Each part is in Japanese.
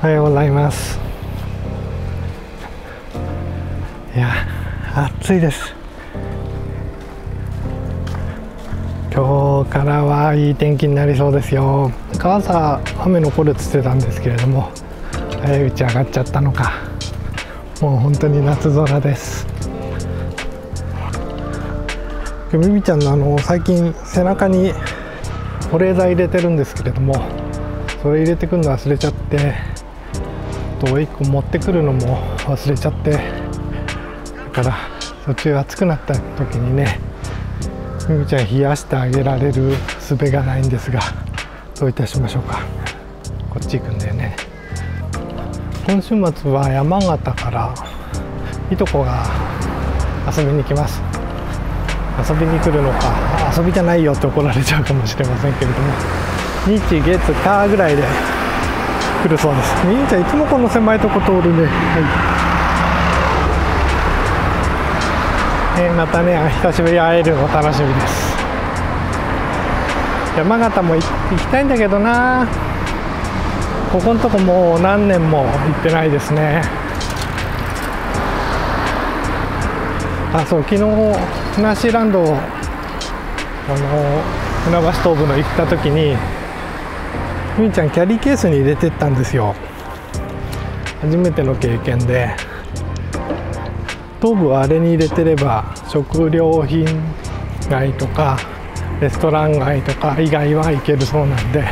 おはようございます。いや、暑いです。今日からはいい天気になりそうですよ。朝雨残るって言ってたんですけれども、早いうち上がっちゃったのか。もう本当に夏空です。ミミちゃんの最近背中に保冷剤入れてるんですけれども、それ入れてくるの忘れちゃって、1個持ってくるのも忘れちゃって、だから途中暑くなった時にね、ミミちゃん冷やしてあげられる術がないんですが、どういたしましょうか。こっち行くんだよね。今週末は山形からいとこが遊びに来ます。遊びに来るのか、遊びじゃないよって怒られちゃうかもしれませんけれども、日月火ぐらいで来るそうです。みーちゃんいつもこの狭いとこ通るね。はい、またね、久しぶりに会えるの楽しみです。山形も行きたいんだけどな、ここのとこもう何年も行ってないですね。そう、昨日ふなっしーランド船橋東部の行った時に、みーちゃんキャリーケースに入れてったんですよ。初めての経験で、東部はあれに入れてれば食料品街とかレストラン街とか以外は行けるそうなんで、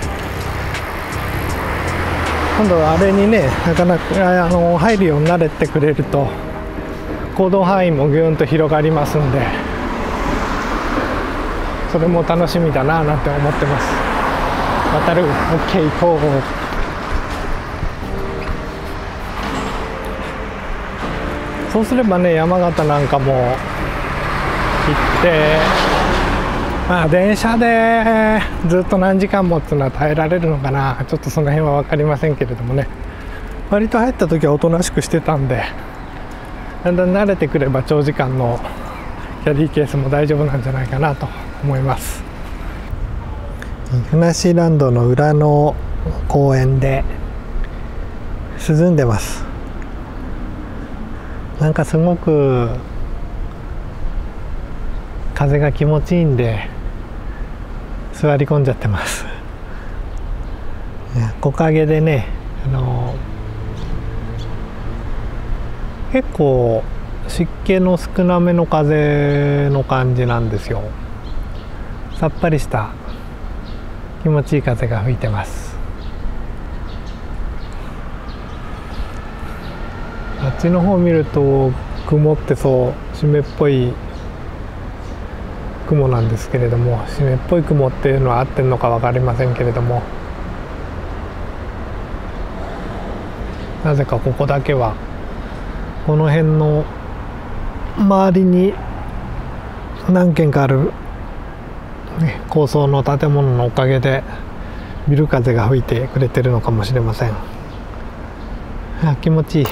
今度はあれにね、なかなか入るように慣れてくれると行動範囲もぐーんと広がりますんで、それも楽しみだななんて思ってます。渡る OK 行こう。そうすればね、山形なんかも行って、電車でずっと何時間もっていうのは耐えられるのかな、ちょっとその辺は分かりませんけれどもね、割と入った時はおとなしくしてたんで、だんだん慣れてくれば長時間のキャリーケースも大丈夫なんじゃないかなと思います。ふなっしーランドの裏の公園で涼んでます。なんかすごく風が気持ちいいんで座り込んじゃってます。木陰でね、結構湿気の少なめの風の感じなんですよ。さっぱりした気持ちいい風が吹いてます。あっちの方を見ると曇ってそう湿っぽい雲なんですけれども、湿っぽい雲っていうのは合ってるのか分かりませんけれども、なぜかここだけはこの辺の周りに何軒かある、高層の建物のおかげでビル風が吹いてくれてるのかもしれません。気持ちいい。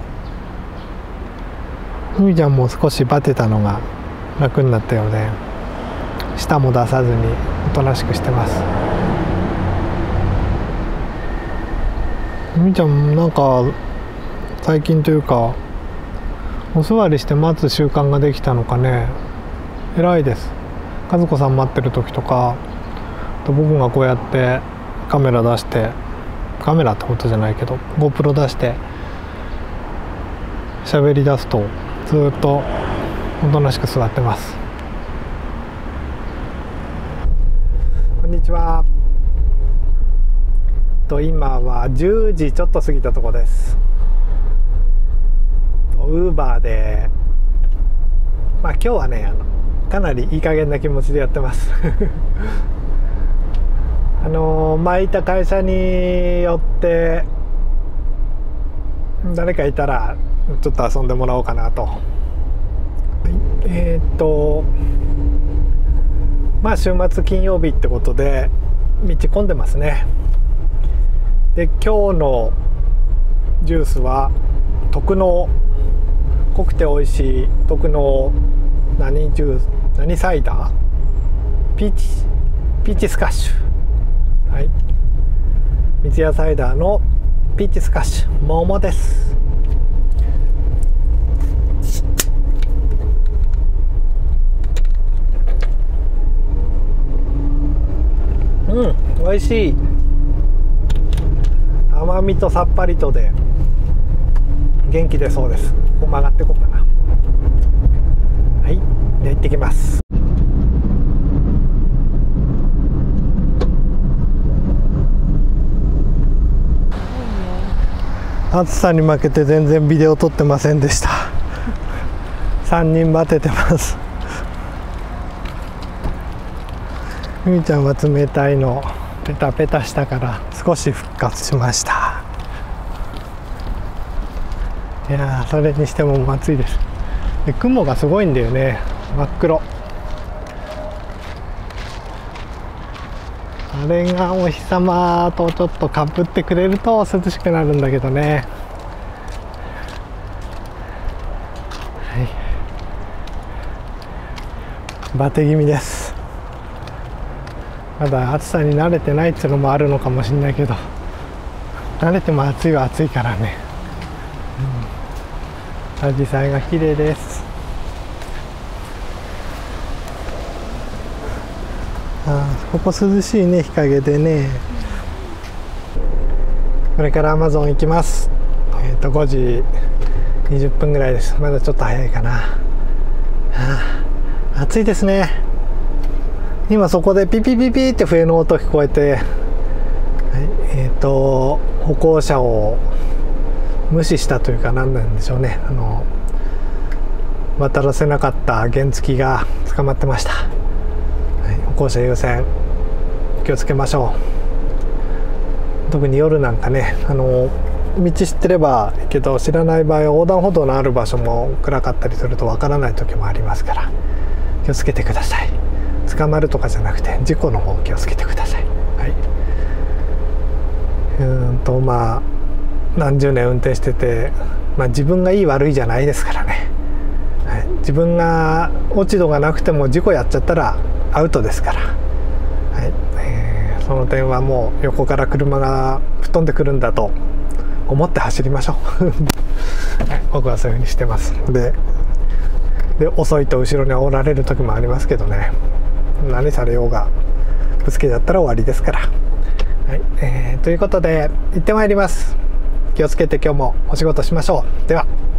ふみちゃんも少しバテたのが楽になったようで、舌も出さずにおとなしくしてます。ふみちゃんなんか最近というかお座りして待つ習慣ができたのかね、偉いです。和子さん待ってる時とか、僕がこうやってカメラ出して、カメラってことじゃないけど GoPro 出して喋り出すとずっとおとなしく座ってます。こんにちは。今は10時ちょっと過ぎたところです。ウーバーで、今日はね、かなりいい加減な気持ちでやってます前いた会社によって誰かいたらちょっと遊んでもらおうかなと。週末金曜日ってことで道混んでますね。で、今日のジュースは特濃、濃くて美味しい特濃何サイダー、ピーチスカッシュ、はい、三ツ矢サイダーのピーチスカッシュ桃です。美味しい。甘みとさっぱりとで元気出そうです。ここ曲がっていこうかな。はい、で行ってきます。暑さに負けて全然ビデオ撮ってませんでした。3人バテてます。みーちゃんは冷たいのペタペタしたから少し復活しました。いやー、それにしても暑いです。で、雲がすごいんだよね。真っ黒。あれがお日様とちょっとかぶってくれると涼しくなるんだけどね。はい、バテ気味です。まだ暑さに慣れてないっていうのもあるのかもしれないけど、慣れても暑いは暑いからね。アジサイが綺麗です。ここ涼しいね、日陰でね。これからアマゾン行きます。5時20分ぐらいです。まだちょっと早いかな。暑いですね。今そこでピピピピって笛の音聞こえて、歩行者を無視したというか何なんでしょうね。渡らせなかった原付が捕まってました。歩行者優先、気をつけましょう。特に夜なんかね、道知ってればいいけど、知らない場合は横断歩道のある場所も暗かったりするとわからない時もありますから、気をつけてください。捕まるとかじゃなくて事故の方気をつけてください。はい、まあ何十年運転してて、自分がいい悪いじゃないですからね。はい、自分が落ち度がなくても事故やっちゃったらアウトですから、はい、その点はもう横から車が吹っ飛んでくるんだと思って走りましょう。僕はそういうふうにしてます。で遅いと後ろに煽られる時もありますけどね、何されようがぶつけちゃったら終わりですから。はい、ということで行ってまいります。気をつけて今日もお仕事しましょう。では。